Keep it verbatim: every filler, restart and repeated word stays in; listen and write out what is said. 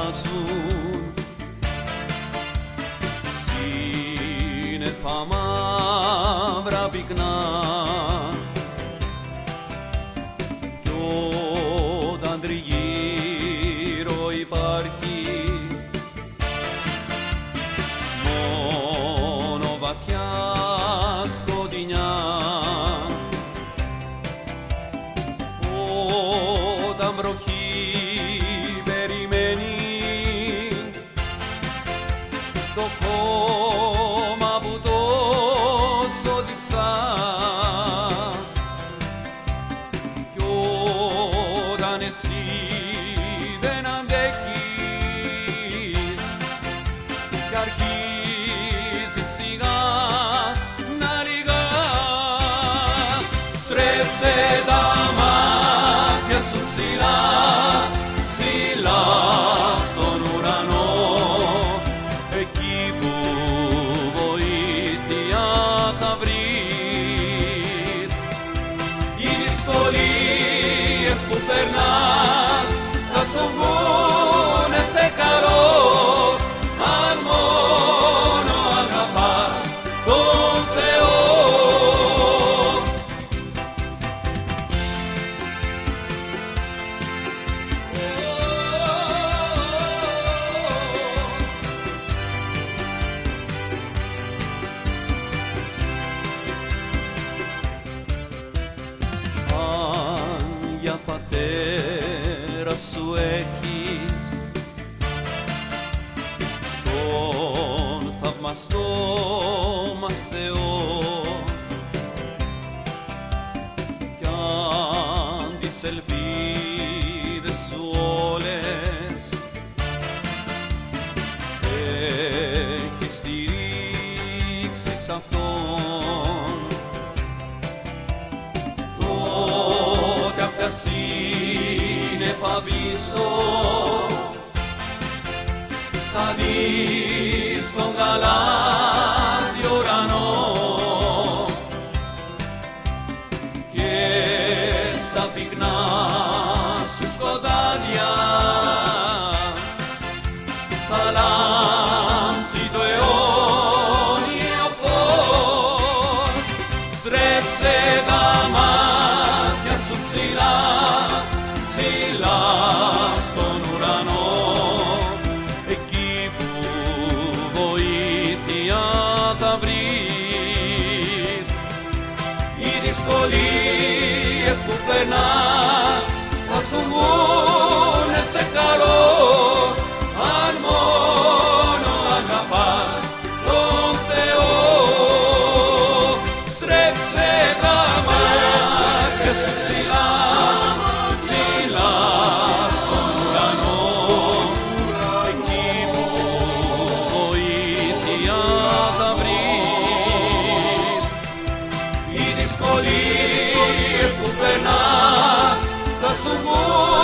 αλλάζουν σύννεφα μαύρα πυκνά κι όταν τριγύρω υπάρχει μόνο βαθιά σκοτεινιά, όταν βροχή περιμένει το χώμα που τόσο διψά κι όταν εσύ δεν αντέχεις κι αρχίζεις σιγά να λυγάς, στρέψε τα μάτια σου ψηλά, ψηλά στον ουρανό, εκεί που βοήθεια θα βρεις. Οι δυσκολίες που περνάς θα σου βγουνε σε καλό, αν μόνο αγαπάς τον Θεό. Αν για πατέρα σου έχεις τον θαυμαστό μας Θεό κι αν τις ελπίδες σου όλες έχεις στηρίξει σ' Αυτόν, τότε απ' τα σύννεφα πίσω θα δεις τον γαλάζιο ουρανό και στα πυκνά σου σκοτάδια θα λάμψει το αιώνιο φως. Στρέψε τα μάτια σου ψηλά, ψηλά στον ουρανό, εκεί που βοήθεια θα βρεις. Οι δυσκολίες που περνάς θα σου βγουνε σε καλό, αν μόνο αγαπάς τον Θεό. Στρέψε τα μάτια σου ψηλά, ψηλά στον ουρανό, εκεί που βοήθεια θα βρεις. Οι δυσκολίες που περνάς θα σου βγουν